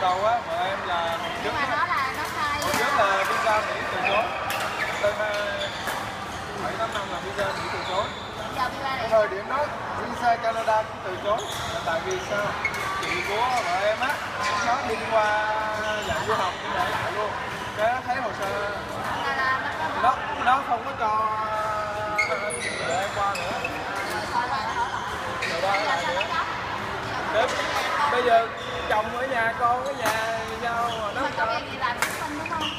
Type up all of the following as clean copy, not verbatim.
đầu á, vợ em là hồi trước nhưng mà nó là nó khai hồi trước là visa Mỹ từ chối. Từ 7-8 năm là visa Mỹ từ chối. giờ visa này Thời điểm đó visa Canada cũng từ chối. Là tại vì sao? Chị của vợ em á, nó đi qua dạng du học như vậy lại luôn. Cái thấy hồ sơ là nó có nó không có cho vợ em qua nữa. thôi rồi nó hỏi Rồi đó lại lại sao nữa. nó Đấy, bây giờ chồng ở nhà, con ở nhà thì sao mà nó mà cho. công việc gì làm cũng không đúng không?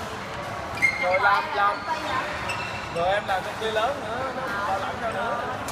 Rồi làm Công ty hả? rồi em làm công ty lớn nữa, nó bảo lãnh cho nữa.